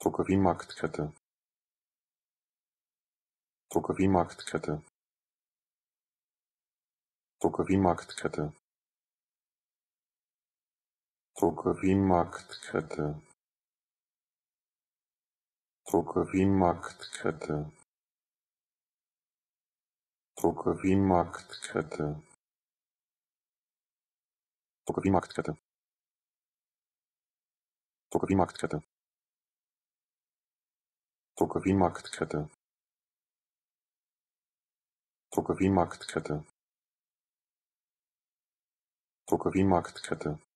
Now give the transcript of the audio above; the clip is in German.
Drogeriemarktkette, Drogeriemarktkette, Drogeriemarktkette, Drogeriemarktkette, Drogeriemarktkette, Drogeriemarktkette, Drogeriemarktkette, Drogeriemarktkette, Drogeriemarktkette, Drogeriemarktkette, Drogeriemarktkette,